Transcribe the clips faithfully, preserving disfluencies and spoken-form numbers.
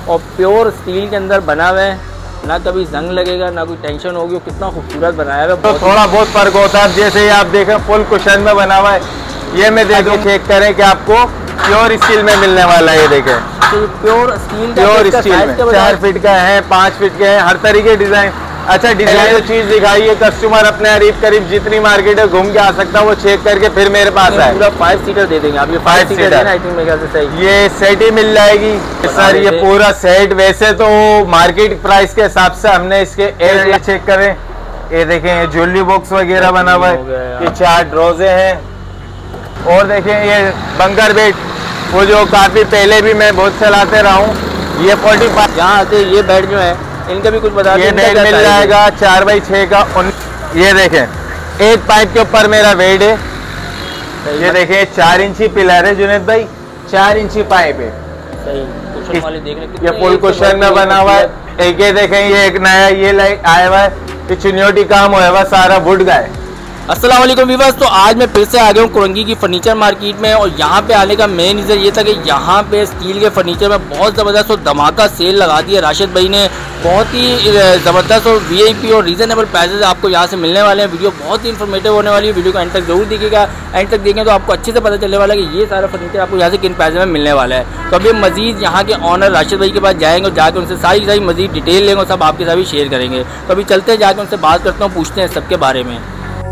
और pure steel के अंदर बना हुआ है, ना कभी जंग लगेगा ना कोई टेंशन होगी। कितना खूबसूरत बनाया है। तो थोड़ा बहुत फर्क होता है। जैसे आप देखें फुल कुशन में बना हुआ है, ये मैं दे दूं, चेक करें कि आपको प्योर स्टील में मिलने वाला है। ये देखें तो प्योर स्टील प्योर स्टील में चार फीट का है, पाँच फीट के हैं, हर तरीके डिजाइन। अच्छा डिजाइन जो चीज दिखाई है, कस्टमर अपने करीब करीब जितनी मार्केट है घूम के आ सकता है, वो चेक करके फिर मेरे पास आए। पूरा फाइव सीटर दे देंगे आप। ये फाइव सीटर है ना, आई थिंक मेरे ख्याल से सही। ये सेट ही मिल जाएगी सर, ये पूरा सेट। वैसे तो मार्केट प्राइस के हिसाब से हमने इसके एरिया चेक करें, ये देखें ये ज्वेलरी बॉक्स वगैरह बना हुआ है, ये चार ड्रोजे हैं। और देखें ये बंकर बेड, वो जो काफी पहले भी मैं बहुत चलाते रहा हूँ। ये फोर्टी फाइव यहाँ आते ये बेड जो है इनका भी कुछ बता। ये बेड मिल जाएगा चार बाई छः का। ये देखें एक पाइप के ऊपर मेरा बेड है। ये देखें चार इंची पिलर है जुनेद भाई, चार इंची पाइप है। सही वाले देखने ये फुल कुशन में बना हुआ है। एक ये देखें ये एक नया ये लाइट आया हुआ है, ये चुनियोटी काम हुआ हुआ सारा वुड का है। अस्सलाम वालेकुम व्यूअर्स, तो आज मैं फिर से आ गया हूँ कुरंगी की फर्नीचर मार्केट में। और यहाँ पे आने का मेन रीज़न ये था कि यहाँ पे स्टील के फर्नीचर में बहुत ज़बरदस्त और धमाका सेल लगा दी है राशिद भाई ने। बहुत ही ज़बरदस्त और वीआईपी और रीज़नेबल प्राइसेस आपको यहाँ से मिलने वाले हैं। वीडियो बहुत ही इन्फॉर्मेटिव होने वाली है, वीडियो को एंड तक जरूर देखिएगा। एंड तक देखें तो आपको अच्छे से पता चलने वाला है कि ये सारा फर्नीचर आपको यहाँ से किन प्राइस में मिलने वाला है। तो अभी मजीद यहाँ के ऑनर राशिद भाई के पास जाएंगे और जाकर उनसे सारी सारी मजीद डिटेल लेंगे और सब आपके साथ भी शेयर करेंगे। तो अभी चलते हैं, जाकर उनसे बात करता हूँ, पूछते हैं सबके बारे में।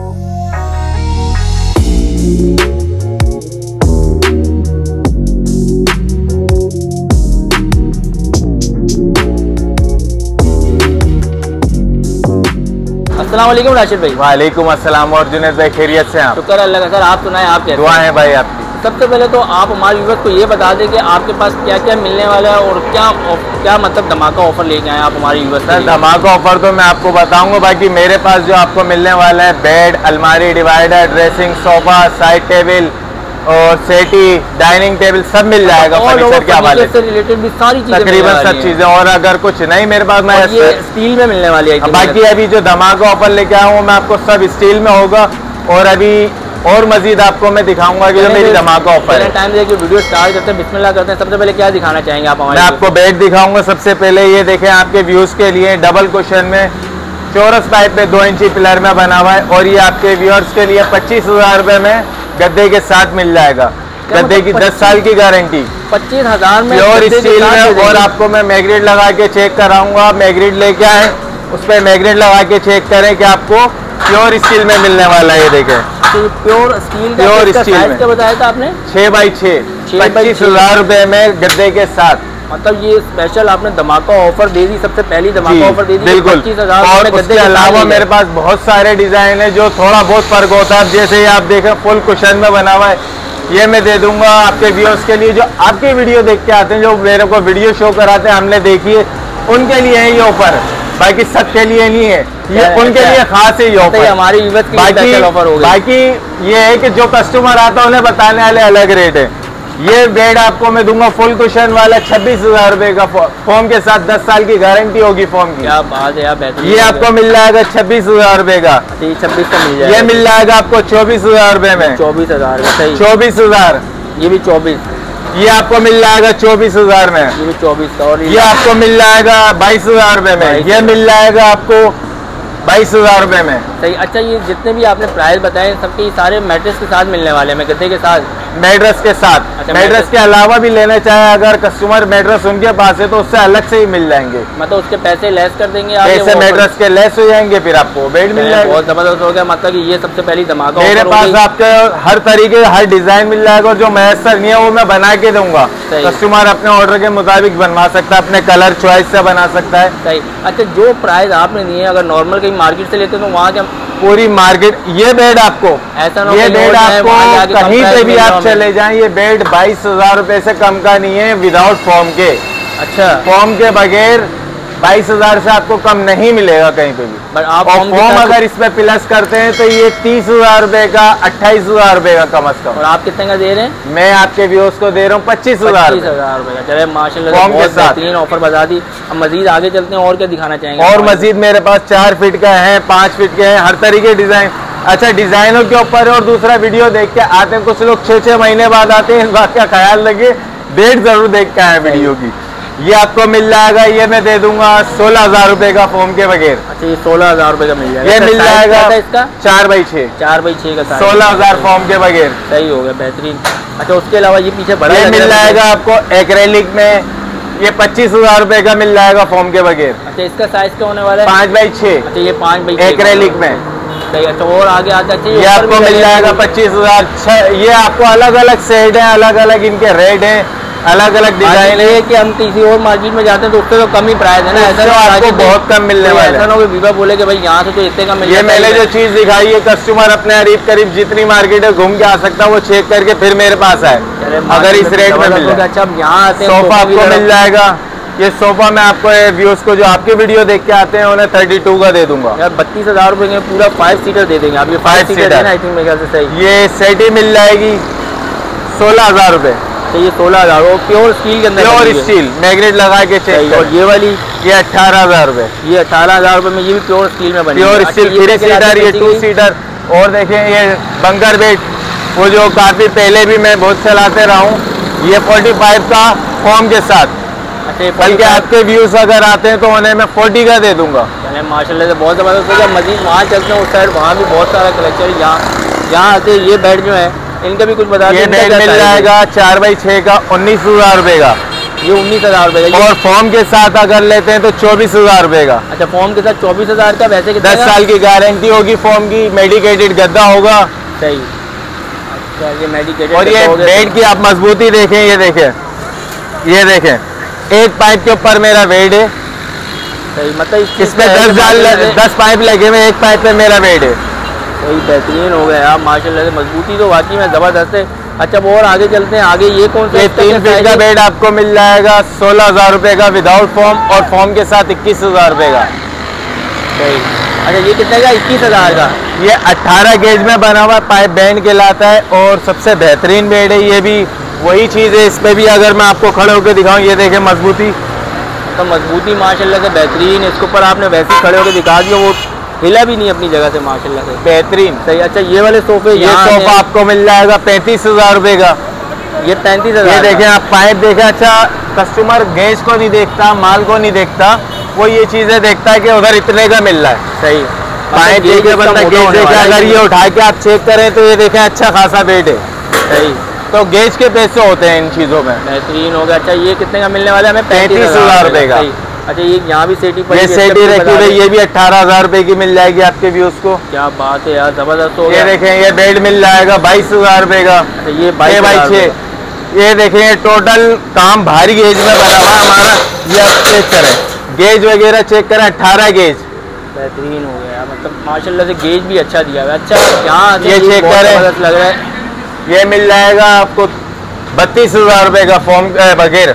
अस्सलाम वालेकुम राशिद भाई। वालेकुम अस्सलाम। और जुनेद भाई खैरियत से आप? शुक्र अल्लाह का सर, आप सुनाएं आप कैसे? दुआ है भाई आपकी। सबसे पहले तो आप हमारे व्यूअर्स को ये बता दें कि आपके पास क्या क्या मिलने वाला है और क्या क्या मतलब धमाका ऑफर लेके आए आप हमारे व्यूअर्स सर। धमाका ऑफर तो मैं आपको बताऊंगा, बाकी मेरे पास जो आपको मिलने वाला है बेड, अलमारी, divider, dressing, sofa, side table और सेटी, डाइनिंग टेबल सब मिल जाएगा फर्नीचर के हवाले से रिलेटेड भी सारी चीजें, तकरीबन सब चीजें। और अगर कुछ नहीं मेरे पास, मैं ये स्टील में मिलने वाली है। बाकी अभी जो धमाका ऑफर लेके आया हूँ मैं आपको सब स्टील में होगा। और अभी और मजीद आपको मैं दिखाऊंगा कि जो मेरी धमाका ऑफर है। टाइम देखिए, वीडियो स्टार्ट करते हैं, बिस्मिल्लाह करते हैं। सबसे पहले क्या दिखाना चाहेंगे आप हमारे? मैं आपको बेड दिखाऊंगा सबसे पहले। ये देखें आपके व्यूज के लिए डबल कुशन में चौरस पाइप पे दो इंची पिलर में बना हुआ है। और ये आपके व्यूअर्स के लिए पच्चीस हजार रुपए में गद्दे के साथ मिल जाएगा। गद्दे की दस साल की गारंटी, पच्चीस हजार में प्योर स्टील में। और आपको मैं मैग्नेट लगा के चेक कराऊंगा, मैग्नेट लेके आए उस पर मैग्नेट लगा के चेक करें कि आपको प्योर स्टील में मिलने वाला है। ये देखें प्योर स्टील, प्योर स्टील में क्या बताया था आपने? छः बाई छः पच्चीस हजार रुपए में गद्दे के साथ। मतलब ये स्पेशल आपने धमाका ऑफर दे दी, सबसे पहली धमाका ऑफर दे दी बिल्कुल। पच्चीस हजार। और उसके अलावा मेरे पास बहुत सारे डिजाइन है जो थोड़ा बहुत फर्क होता है। जैसे आप देखें फुल कुशन में बना हुआ है, ये मैं दे दूंगा आपके व्यूअर्स के लिए जो आपके वीडियो देख के आते हैं, जो मेरे को वीडियो शो कराते हैं, हमने देखी है, उनके लिए है ये ऑफर। बाकी सबके लिए नहीं है ये, उनके लिए खास है ये ऑफर। हमारी बाकी ऑफर होगा। बाकी ये है कि जो कस्टमर आता है उन्हें बताने वाले अलग रेट है। ये बेड आपको मैं दूंगा फुल कुशन वाला छब्बीस हजार रुपए का, फोम के साथ दस साल की गारंटी होगी फोम की। क्या बात है यार, ये आपको मिल जाएगा छब्बीस हजार रुपए का। छब्बीस का मिल जाएगा। ये मिल जाएगा आपको चौबीस हजार रुपए में। चौबीस हजार सही, चौबीस हजार। ये भी चौबीस, ये आपको मिल जाएगा चौबीस हजार में। ये भी चौबीस। और ये आपको मिल जाएगा बाईस हजार रुपए में। ये मिल जाएगा आपको बाईस हजार रुपए में। सही। अच्छा, ये जितने भी आपने प्राइस बताए सबके सारे मैट्रेस के साथ मिलने वाले हैं, गद्दे के साथ, मैट्रेस के साथ। अच्छा, मैट्रेस के अलावा भी लेना चाहे अगर कस्टमर मैट्रेस उनके पास है तो उससे अलग से ही मिल जाएंगे। मतलब उसके पैसे लेस कर देंगे आप? पैसे मैट्रेस के लेस हो जाएंगे, फिर आपको बेड मिल जाएगा। बहुत जबरदस्त हो गया। मतलब ये सबसे पहली धमाका। मेरे पास आपके हर तरीके हर डिजाइन मिल जाएगा और जो मैसर नहीं है वो मैं बना के दूंगा। कस्टमर अपने ऑर्डर के मुताबिक बनवा सकता है, अपने कलर चॉइस से बना सकता है। सही। अच्छा, जो प्राइस आपने दिए अगर नॉर्मल कहीं मार्केट से लेते तो वहाँ क्या पूरी मार्केट, ये बेड आपको ऐसा ये बेड आपको कहीं पे भी आप चले जाएं, ये बेड बाईस हजार रुपए से कम का नहीं है विदाउट फॉर्म के। अच्छा, फॉर्म के बगैर बाईस हजार से आपको कम नहीं मिलेगा कहीं पे भी। बट आप और फॉर्म अगर इसमें प्लस करते हैं तो ये तीस हजार रुपए का, अट्ठाईस हजार रुपए का कम अज कम। और आप कितने का दे रहे हैं? मैं आपके व्यूअर्स को दे रहा हूँ पच्चीस हजार हजार रुपए का। चले माशाल्लाह, बहुत बेहतरीन ऑफर बता दी। अब मजीद आगे चलते हैं, और क्या दिखाना चाहेंगे? और मजीद मेरे पास चार फीट का है, पाँच फीट के हैं, हर तरीके डिजाइन। अच्छा, डिजाइनों के ऊपर और दूसरा वीडियो देख के आते हैं, कुछ लोग छः छः महीने बाद आते हैं, इस बात का ख्याल लगे बेड जरूर देख के आए वीडियो की। ये आपको मिल जाएगा, ये मैं दे दूंगा सोलह हजार रूपए का फोम के बगैर। अच्छा ये सोलह हजार रूपए का मिल जाएगा। ये मिल जाएगा इसका चार बाई छः चार बाई छः का सोलह हजार फोम के बगैर। सही हो गया, बेहतरीन। अच्छा उसके अलावा ये पीछे बड़ा ये मिल जाएगा आपको एक्रेलिक में, ये पच्चीस हजार रूपए का मिल जाएगा फोम के बगैर। अच्छा इसका साइज क्या होने वाला है? पाँच बाई छः। अच्छा ये पाँच बाई एक्रेलिक में। सही। अच्छा और आगे आते अच्छा ये आपको मिल जाएगा पच्चीस हजार। ये आपको अलग अलग सेट है, अलग अलग इनके रेट है, अलग अलग डिजाइन है कि हम किसी और मार्केट में जाते हैं तो उससे तो कम ही प्राइस है ना, ऐसा तो आपको बहुत कम मिलने वाला है। ऐसा ना कोई विवा बोले कि भाई यहाँ से तो इतने का मिल ये मैंने जो चीज दिखाई है कस्टमर अपने करीब करीब जितनी मार्केट है घूम के आ सकता है, वो चेक करके फिर मेरे पास आए अगर इस रेट में मिल जाए। अच्छा यहाँ आते हैं सोफा आपको मिल जाएगा। ये सोफा मैं आपको व्यूज को जो आपके वीडियो देख के आते हैं उन्हें थर्टी टू का दे दूंगा यार। बत्तीस हजार रुपए में पूरा फाइव सीटर दे देंगे आप। ये फाइव सीटर है ना आई थिंक मेरे ख्याल से। सही। ये सेट ही मिल जाएगी सोलह हजार रुपए। तो ये सोलह हजार और प्योर स्टील के अंदर, प्योर स्टील मैग्नेट लगा के चेक। और ये वाली ये अठारह हजार रुपए। ये अठारह हजार रुपए में ये भी प्योर स्टील में बनी। प्योर स्टील थ्री सीटर, ये टू सीटर। और देखें ये बंकर बेड, वो जो काफी पहले भी मैं बहुत चलाते रहा हूँ, ये फोर्टी फाइव का फॉर्म के साथ। बल्कि आपके व्यूज अगर आते हैं तो उन्हें मैं फोर्टी का दे दूंगा। माशाल्लाह से बहुत ज़बरदस्त हो गया। मजीद वहाँ चलते हैं उस साइड, वहाँ भी बहुत सारा कलेक्शन। यहाँ यहाँ आते ये बेड जो है इनका भी कुछ बता दें। ये बेड मिल जाएगा चार बाई छः का उन्नीस हजार रुपए का। ये उन्नीस हजार रुपए का। और फॉर्म के साथ अगर लेते हैं तो चौबीस हजार रुपए का। अच्छा फॉर्म के साथ चौबीस हजार का। वैसे दस साल की गारंटी होगी फॉर्म की, मेडिकेटेड गद्दा होगा। सही। अच्छा ये मेडिकेटेड। और ये बेड की आप मजबूती देखें, ये देखें, ये देखें एक पाइप के ऊपर मेरा बेड है। सही। मतलब इसमें दस जाल दस पाइप लगे हुए, एक पाइप पे मेरा बेड है। वही बेहतरीन हो गया माशाल्लाह से। मजबूती तो वाकई में ज़बरदस्त है। अच्छा वो और आगे चलते हैं। आगे ये कौन सा? ये तीन फीट का बेड आपको मिल जाएगा सोलह हजार रुपए का विदाउट फॉर्म, और फॉर्म के साथ इक्कीस हजार रुपए का। सही। अच्छा ये कितने का? इक्कीस हजार का। ये अट्ठारह गेज में बना हुआ पाइप बैंड कहलाता है और सबसे बेहतरीन बेड है। ये भी वही चीज़ है, इस पे भी अगर मैं आपको खड़े होकर दिखाऊं, ये देखें मजबूती। तो मजबूती माशाल्लाह से बेहतरीन। इसके ऊपर आपने वैसे खड़े होकर दिखा दिया, वो हिला भी नहीं अपनी जगह से माशाल्लाह से। बेहतरीन। सही। अच्छा ये वाले सोफे, ये सोफा आपको मिल जाएगा पैंतीस हजार रुपए का। ये पैंतीस हजार। ये देखें आप पाइप देखें। अच्छा कस्टमर गेज को नहीं देखता, माल को नहीं देखता, वो ये चीजें देखता है कि उधर इतने का मिल रहा है। सही। पाइप देखे बंदा गेज देखे, अगर ये उठा के आप चेक करें तो ये देखें अच्छा खासा बेड है। सही। तो गेज के पैसे होते हैं इन चीजों में। बेहतरीन हो गया। अच्छा ये कितने का मिलने वाला है हमें? पैंतीस हजार रुपए का। अच्छा ये यहाँ भी सेटी पर ये सेटी रखी हुई, ये भी अठारह हजार रुपए की मिल जाएगी आपके व्यूज को। क्या बात है यार, जबरदस्त हो गया। ये देखें ये बेड मिल जाएगा बाईस हजार रुपए का। ये बाईस बाई छः। ये देखें टोटल काम भारी गेज में बना हुआ हमारा। ये आप चेक करें, गेज वगैरह चेक करें, अठारह गेज। बेहतरीन हो गया। मतलब माशाल्लाह से गेज भी अच्छा दिया हुआ है। अच्छा यहाँ ये चेक करें, लग रहा है। ये मिल जाएगा आपको बत्तीस हजार रुपए का फॉर्म बगैर,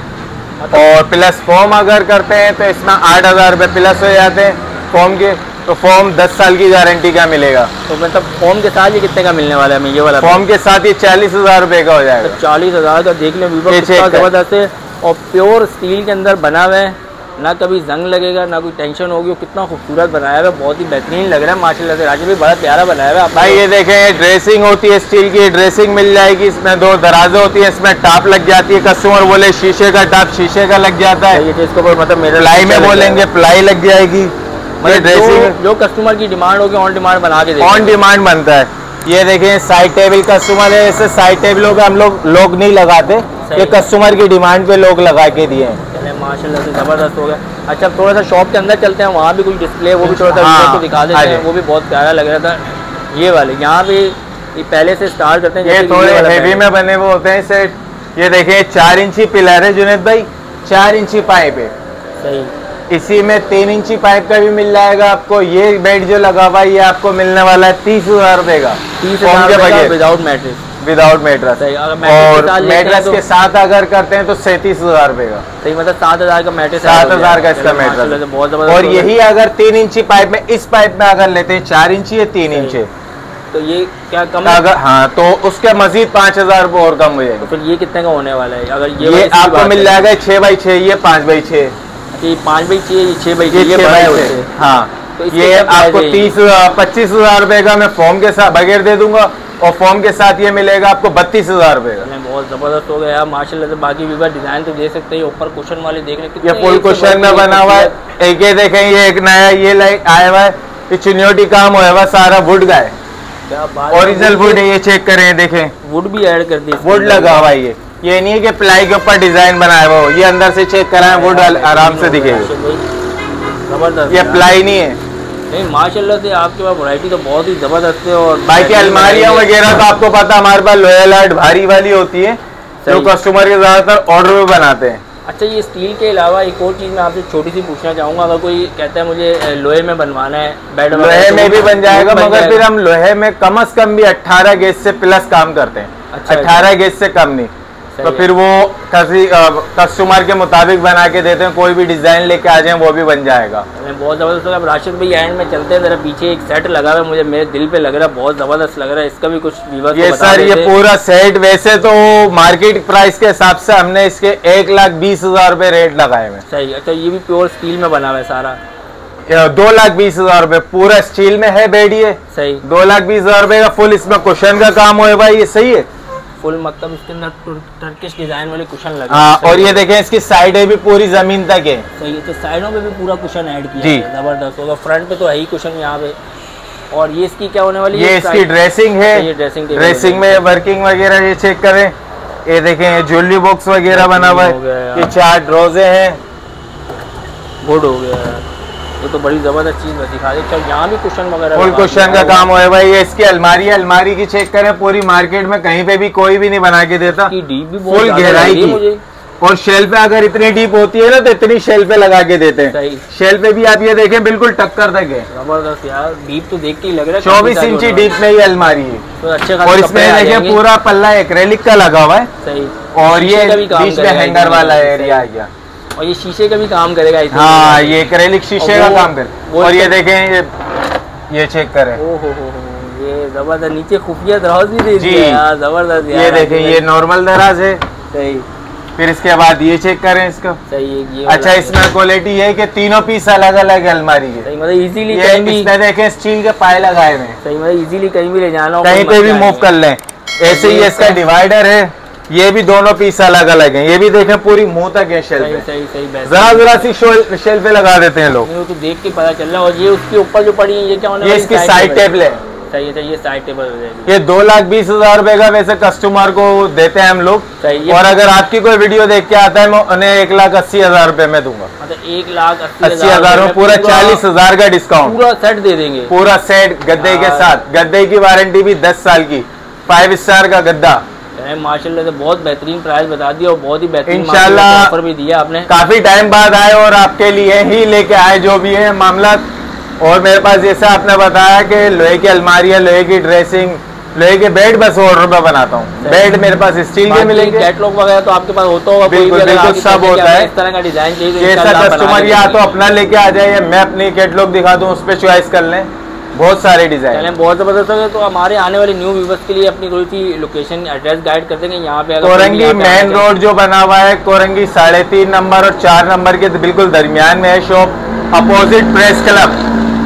और प्लस फॉर्म अगर करते हैं तो इसमें आठ हजार रुपये प्लस हो जाते हैं फॉर्म के। तो फॉर्म दस साल की गारंटी का मिलेगा। तो मतलब फॉर्म के साथ ये कितने का मिलने वाला है हमें? ये वाला फॉर्म के साथ ये चालीस हजार रुपए का हो जाएगा। तो चालीस हजार का देख लें, कितना जबरदस्त है। और प्योर स्टील के अंदर बना हुआ है, ना कभी जंग लगेगा ना कोई टेंशन होगी। कितना खूबसूरत बनाया हुआ है, बहुत ही बेहतरीन लग रहा है माशाल्लाह से। राजू भी बड़ा प्यारा बनाया हुआ है भाई। ये देखें ये ड्रेसिंग होती है स्टील की, ड्रेसिंग मिल जाएगी। इसमें दो दराजें होती है, इसमें टाप लग जाती है। कस्टमर बोले शीशे का टाप, शीशे का लग जाता है। ये इसको मतलब मेरे प्लाई में बोलेंगे प्लाई लग जाएगी। मतलब ड्रेसिंग जो कस्टमर की डिमांड होगी ऑन डिमांड बना के ऑन डिमांड बनता है। ये देखें साइड टेबल कस्टमर है, ऐसे साइड टेबलों पे हम लोग लोग नहीं लगाते, ये कस्टमर की डिमांड पे लोग लगा के दिए हैं। माशाल्लाह से जबरदस्त हो गया। अच्छा थोड़ा सा शॉप के अंदर चलते हैं, वहाँ भी कुछ डिस्प्ले वो भी थोड़ा सा हाँ, तो दिखा देते हैं। वो भी बहुत प्यारा लग रहा था। ये वाले यहाँ भी ये पहले से स्टार्ट करते हैं। ये थोड़े हेवी में बने हुए होते हैं सेट। ये देखिए चार इंची पिलर है जुनेद भाई, चार इंची पाइप है। सही। इसी में तीन इंची पाइप का भी मिल जाएगा आपको। ये बेड जो लगा हुआ है ये आपको मिलने वाला है तीस हजार रुपए का। तीस हजार विदाउट मैट्रेस। Without mattress. और मैट्रेस के साथ अगर करते हैं तो सैंतीस हजार रुपए का। सही। मतलब सात हजार का मैट्रेस, सात हजार का इसका मैट्रेस। बहुत जबरदस्त। और यही अगर तीन इंची पाइप में, इस पाइप में अगर लेते हैं चार इंची या तीन इंची, तो ये क्या कम अगर हाँ तो उसके मजीद पाँच हजार रुपये और कम हो जाएगा। तो फिर ये कितने का होने वाला है? अगर ये, ये आपको मिल जाएगा छः बाई छः, ये पाँच बाई छः। पाँच बाई छः, छः बाई छः, ये छः। हाँ तो ये आपको तीस पच्चीस हजार रुपए का मैं फॉर्म के साथ बगैर दे दूंगा, और फॉर्म के साथ ये मिलेगा आपको बत्तीस हजार रुपए का। बहुत ज़बरदस्त हो गया माशाल्लाह से। बाकी व्यूअर डिज़ाइन तो देख सकते हैं, ऊपर कुशन वाले देख रहे हैं, ये फुल कुशन में बना हुआ है। एक ये देखें, ये एक नया ये लाइक आया हुआ है, ये चिन्योटी काम हुआ है, सारा वुड का है, क्या बात, ओरिजिनल वुड है। ये चेक करें, देखें वुड भी ऐड कर दी, वुड लगा हुआ है। ये ये नहीं है कि प्लाई के ऊपर डिजाइन बनाया हुआ, ये अंदर से चेक कराएं, वुड आराम से दिखेगा, जबरदस्त। ये प्लाई नहीं है। नहीं माशाल्लाह से आपके पास वैरायटी तो बहुत ही ज़बरदस्त है। और बाकी अलमारियाँ वगैरह तो आपको पता हमारे पास लोहे लाइट भारी वाली होती है, जो कस्टमर के ज़्यादातर ऑर्डर में बनाते हैं। अच्छा, ये स्टील के अलावा एक और चीज़ मैं आपसे छोटी सी पूछना चाहूँगा, अगर कोई कहता है मुझे लोहे में बनवाना है बेड, लोहे में भी बन जाएगा, मगर फिर हम लोहे में कम से कम भी अट्ठारह गेज से प्लस काम करते हैं, अट्ठारह गेज से कम नहीं। तो फिर वो कस्टमर के मुताबिक बना के देते हैं, कोई भी डिजाइन लेके आ जाए वो भी बन जाएगा। बहुत जबरदस्त। अब राशिद भाई एंड में चलते हैं, जरा पीछे एक सेट लगा हुआ है, मुझे मेरे दिल पे लग रहा है, बहुत जबरदस्त लग रहा है, इसका भी कुछ व्यूअर्स ये सर ये पूरा सेट वैसे तो मार्केट प्राइस के हिसाब से हमने इसके एक लाख बीस हजार रुपए रेट लगाए हुए। सही। अच्छा, ये भी प्योर स्टील में बना हुआ है सारा, दो लाख बीस हजार रुपए पूरा स्टील में है बेड, ये सही दो लाख बीस हजार रुपए का फुल इसमें कुशन का काम हुआ है भाई, ये सही है फुल, मतलब इसके अंदर टर्किश डिजाइन वाले कुशन लगे। हाँ, और ये देखें इसकी साइडें भी पूरी जमीन तक है। सही है, तो साइडों पे भी पूरा कुशन ऐड किया है, जबरदस्त होगा। फ्रंट पे तो है ही कुशन यहाँ पे। और ये इसकी क्या होने वाली है? ये इसकी ड्रेसिंग है, ये ड्रेसिंग ड्रेसिंग में वर्किंग वगैरह ये चेक करें, ये देखें ज्वेलरी बॉक्स वगैरह बना हुआ है, ये चार ड्रोजे हैं, गुड हो गया। ये तो बड़ी जबरदस्त चीज दिखा दी। चल, यहाँ भी कुशन वगैरह फुल कुशन का काम हुआ है भाई। ये इसकी अलमारी है, अलमारी की चेक करें, पूरी मार्केट में कहीं पे भी कोई भी नहीं बना के देता, फुल गहराई की। और शेल पे अगर इतनी डीप होती है ना तो इतनी शेल पे लगा के देते हैं। शेल पे भी आप ये देखें बिल्कुल टक्कर तक है, जबरदस्त यार। डीप तो देख के ही लग रहा है चौबीस इंची डीप में ये अलमारी है, तो अच्छे। और इसमें देखें पूरा पल्ला एक्रेलिक का लगा हुआ है। सही। और ये बीच में हैंगर वाला एरिया आ गया, और ये शीशे का भी काम करेगा। हाँ, ये एक्रेलिक शीशे का काम करे। और ये देखें, ये ये चेक करें, ओहो हो हो, ये जबरदस्त। नीचे खुफिया दराज भी दे दिया यार, जबरदस्त। ये देखें, ये नॉर्मल दराज है। सही। फिर इसके बाद ये चेक करें इसका। सही है। ये अच्छा, इसमें क्वालिटी है कि तीनों पीस अलग अलग है अलमारी के। सही, मतलब इजीली कहीं भी इसमें देखें स्टील के पाए लगाए हुए हैं। सही, मतलब इजीली कहीं भी ले जाना हो, कहीं पे भी मूव कर लें। ऐसे ही इसका डिवाइडर है, ये भी दोनों पीस अलग अलग हैं। ये भी देखें पूरी मुंह तक है शेल्फ पे, सही सही। जरा जरा सी शेल्फ पे लगा देते हैं लोग, तो देख के पता चल रहा है। और ये उसके ऊपर जो पड़ी है, ये क्या होने? ये इसकी साइड टेबल है। सही है, ये साइड टेबल हो जाएगी। ये दो लाख बीस हजार रुपए का वैसे कस्टमर को देते हैं हम लोग। सही। और अगर आपकी कोई वीडियो देख के आता है मैं उन्हें एक लाख अस्सी हजार रुपए में दूंगा, मतलब एक लाख अस्सी हजार में पूरा चालीस हजार का डिस्काउंट, पूरा सेट दे देंगे, पूरा सेट गद्दे के साथ। गद्दे की वारंटी भी दस साल की, फाइव स्टार का गद्दा। माशाल्लाह से बहुत बेहतरीन प्राइस बता दिया और बहुत ही बेहतरीन इंशाल्लाह ऑफर भी दिया आपने। काफी टाइम बाद आए और आपके लिए ही लेके आए जो भी है मामला। और मेरे पास जैसा आपने बताया कि लोहे की अलमारियां, लोहे की ड्रेसिंग, लोहे के बेड बस ऑर्डर पे बनाता हूँ। बेड मेरे पास स्टील के मिलेंगे, कैटलॉग वगैरह तो आपके पास होता होगा। बिल्कुल बिल्कुल सब होता है। इस तरह का डिजाइन चाहिए, जैसा कस्टमर या तो अपना लेके आ जाए या मैं अपनी कैटलॉग दिखा दूँ, उस पर चॉइस कर लें, बहुत सारे डिजाइन। बहुत जबरदस्त है। तो हमारे आने वाले न्यू व्यूअर्स के लिए अपनी कोई सी लोकेशन एड्रेस गाइड कर देंगे यहाँ पे? कोरंगी मेन रोड जो बना हुआ है, कोरंगी साढ़े तीन नंबर और चार नंबर के बिल्कुल दरमियान में है शॉप, अपोजिट प्रेस क्लब,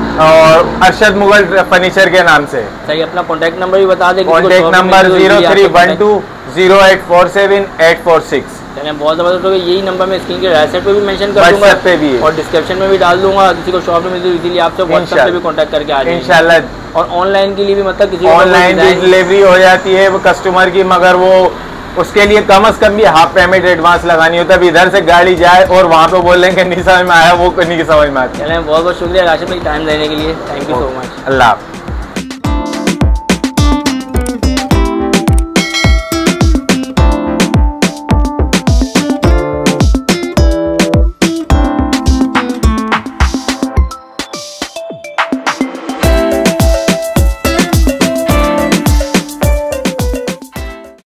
और अरशद मुगल फर्नीचर के नाम से। सही। अपना कॉन्टैक्ट नंबर भी बता देंगे। Contact number zero three one two zero eight four seven eight four six. चलिए, बहुत ज़बरदस्त हो गया। यही नंबर मैं स्क्रीन के राइट साइड पे भी मेंशन कर दूंगा पे भी है। और डिस्क्रिप्शन में भी डाल दूंगा। किसी को शॉप में मिलती है इजीली आपसे व्हाट्सएप पे भी कांटेक्ट करके आ जाएंगे इंशाल्लाह। और ऑनलाइन के लिए भी, मतलब किसी ऑनलाइन भी डिलीवरी हो जाती है वो कस्टमर की, मगर वो उसके लिए कम अज कम भी हाफ पेमेंट एडवांस लगानी होता है। इधर से गाड़ी जाए और वहाँ पे बोलें कि नहीं समझ में आया, वो नहीं समझ में आती। चलें, बहुत बहुत शुक्रिया राशिद भाई टाइम देने के लिए। Thank you so much. Allah.